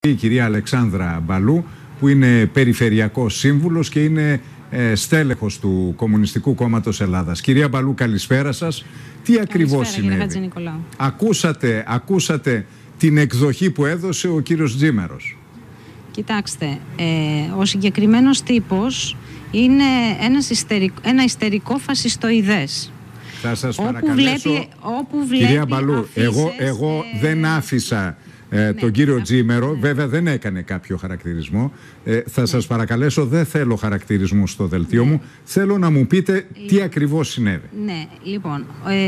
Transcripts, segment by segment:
Η κυρία Αλεξάνδρα Μπαλού, που είναι περιφερειακός σύμβουλος και είναι στέλεχος του Κομμουνιστικού Κόμματος Ελλάδας. Κυρία Μπαλού, καλησπέρα σας. Τι ακριβώς συνέβη? Ακούσατε την εκδοχή που έδωσε ο κύριος Τζίμερος? Κοιτάξτε, ο συγκεκριμένος τύπος είναι ένα ιστερικό φασιστοειδές. Θα σας παρακαλέσω, κυρία Μπαλού, εγώ δεν άφησα τον κύριο Τζίμερο, βέβαια δεν έκανε κάποιο χαρακτηρισμό. Θα σας παρακαλέσω, δεν θέλω χαρακτηρισμού στο δελτίο μου. Θέλω να μου πείτε τι ακριβώς συνέβη. Ναι, λοιπόν,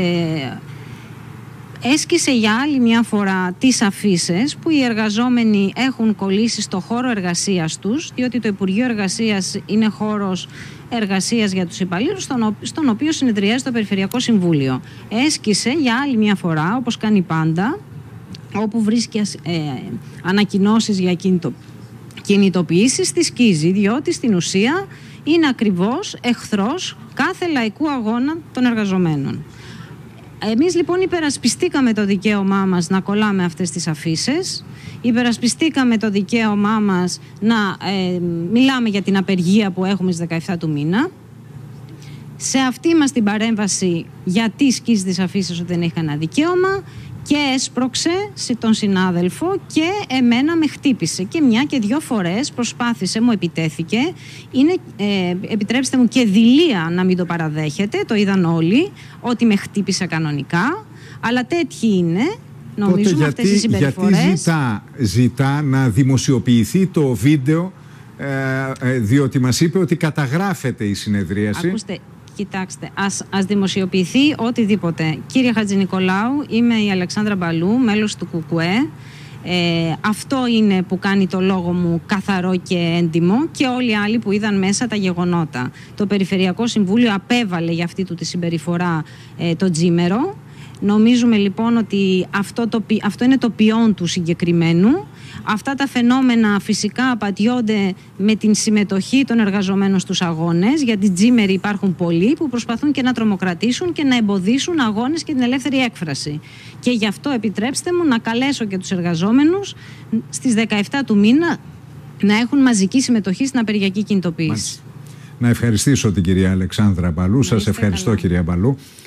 έσκησε για άλλη μια φορά τις αφίσες που οι εργαζόμενοι έχουν κολλήσει στο χώρο εργασίας τους, διότι το Υπουργείο Εργασίας είναι χώρος εργασίας για τους υπαλλήλους, στον οποίο συνεδριάζει το Περιφερειακό Συμβούλιο. Έσκησε για άλλη μια φορά, όπως κάνει πάντα, όπου βρίσκει ανακοινώσεις για κινητοποιήσεις, τη σκίζει, διότι στην ουσία είναι ακριβώς εχθρός κάθε λαϊκού αγώνα των εργαζομένων. Εμείς λοιπόν υπερασπιστήκαμε το δικαίωμά μας να κολλάμε αυτές τις αφίσες, υπερασπιστήκαμε το δικαίωμά μας να μιλάμε για την απεργία που έχουμε στις 17 του μήνα. Σε αυτή μας την παρέμβαση, γιατί σκίζει τις αφίσες ότι δεν έχει κανένα δικαίωμα, και έσπρωξε τον συνάδελφο και εμένα με χτύπησε και μια και δυο φορές προσπάθησε, μου επιτέθηκε. Είναι, επιτρέψτε μου, και δειλία να μην το παραδέχετε, το είδαν όλοι, ότι με χτύπησε κανονικά, αλλά τέτοιοι είναι, νομίζουμε, αυτές οι συμπεριφορές. Γιατί ζητά να δημοσιοποιηθεί το βίντεο, διότι μας είπε ότι καταγράφεται η συνεδρίαση. Ακούστε, κοιτάξτε, ας δημοσιοποιηθεί οτιδήποτε. Κύριε Χατζηνικολάου, είμαι η Αλεξάνδρα Μπαλού, μέλος του ΚΚΕ. Αυτό είναι που κάνει το λόγο μου καθαρό και έντιμο, και όλοι οι άλλοι που είδαν μέσα τα γεγονότα. Το Περιφερειακό Συμβούλιο απέβαλε για αυτή του τη συμπεριφορά το Τζίμερο. Νομίζουμε λοιπόν ότι αυτό είναι το ποιόν του συγκεκριμένου. Αυτά τα φαινόμενα φυσικά απατιώνται με την συμμετοχή των εργαζομένων στους αγώνες, γιατί τζίμεροι υπάρχουν πολλοί που προσπαθούν και να τρομοκρατήσουν και να εμποδίσουν αγώνες και την ελεύθερη έκφραση. Και γι' αυτό επιτρέψτε μου να καλέσω και τους εργαζόμενους στις 17 του μήνα να έχουν μαζική συμμετοχή στην απεργιακή κινητοποίηση. Να ευχαριστήσω την κυρία Αλεξάνδρα Μπαλού. Σας ευχαριστώ, κυρία Μπαλού.